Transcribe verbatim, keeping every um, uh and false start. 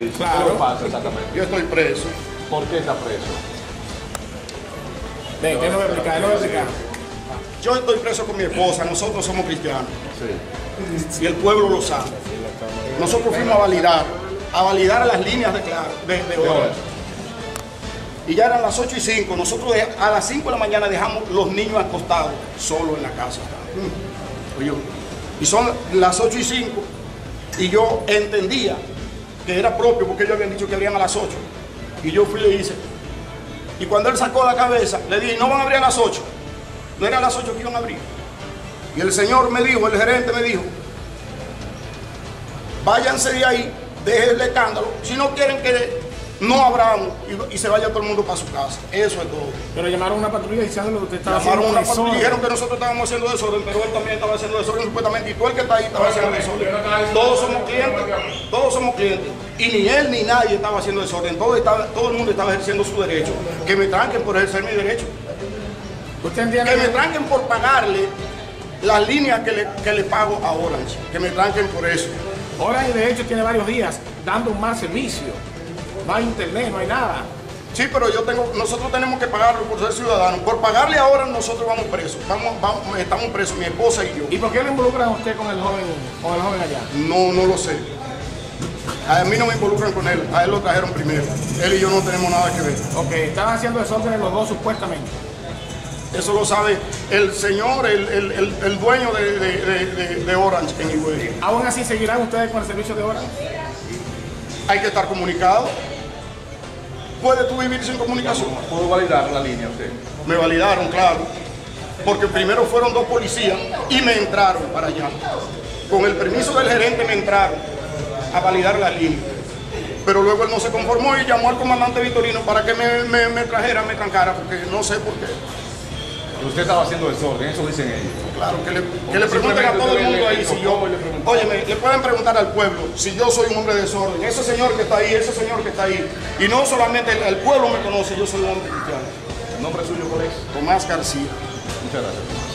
Claro. ¿Qué le pasa exactamente? Yo estoy preso. ¿Por qué está preso? Ven, ¿qué no voy a explicar? No voy a explicar. Yo estoy preso con mi esposa, nosotros somos cristianos. Sí. Y el pueblo lo sabe. Nosotros fuimos a validar, a validar las líneas de, claro, de, de hora. Y ya eran las ocho y cinco, nosotros de, a las cinco de la mañana dejamos los niños acostados, solos en la casa. Oye, y son las ocho y cinco, y yo entendía que era propio, porque ellos habían dicho que abrían a las ocho. Y yo fui y le hice. Y cuando él sacó la cabeza, le dije, no van a abrir a las ocho. No era a las ocho que iban a abrir. Y el señor me dijo, el gerente me dijo, váyanse de ahí, dejen el escándalo. Si no quieren que no abramos y, y se vaya todo el mundo para su casa. Eso es todo. Pero llamaron a una patrulla diciéndole que usted estaba Llamaron haciendo una patrulla y desorden. dijeron que nosotros estábamos haciendo desorden, pero él también estaba haciendo desorden supuestamente. Y todo el que está ahí estaba haciendo desorden. Todos somos clientes, todos somos clientes. Y ni él ni nadie estaba haciendo desorden. Todo, estaba, todo el mundo estaba ejerciendo su derecho. Que me tranquen por ejercer mi derecho. ¿Usted entiende? Que me tranquen por pagarle las líneas que le, que le pago a Orange. Que me tranquen por eso. Orange de hecho tiene varios días dando un mal servicio. No hay internet, no hay nada. Sí, pero yo tengo, nosotros tenemos que pagarlo por ser ciudadanos. Por pagarle ahora nosotros vamos presos. Vamos, vamos, estamos presos, mi esposa y yo. ¿Y por qué le involucran a usted con el joven, con el joven allá? No, no lo sé. A mí no me involucran con él, a él lo trajeron primero. Él y yo no tenemos nada que ver. Ok, estaban haciendo desórdenes los dos supuestamente. Eso lo sabe el señor, el, el, el, el dueño de, de, de, de Orange en Higüey. ¿Aún así seguirán ustedes con el servicio de Orange? Hay que estar comunicado. ¿Puedes tú vivir sin comunicación? ¿Puedo validar la línea usted? Me validaron, claro. Porque primero fueron dos policías y me entraron para allá. Con el permiso del gerente me entraron a validar la línea. Pero luego él no se conformó y llamó al comandante Vitorino para que me, me, me trajera, me trancara, porque no sé por qué. Usted estaba haciendo desorden, eso dicen ellos. Claro, que le, que le pregunten a todo el mundo ahí si yo... Óyeme, le pueden preguntar al pueblo si yo soy un hombre de desorden. Ese señor que está ahí, ese señor que está ahí. Y no solamente el, el pueblo me conoce, yo soy un hombre cristiano. ¿El nombre suyo cuál es? Tomás García. Muchas gracias.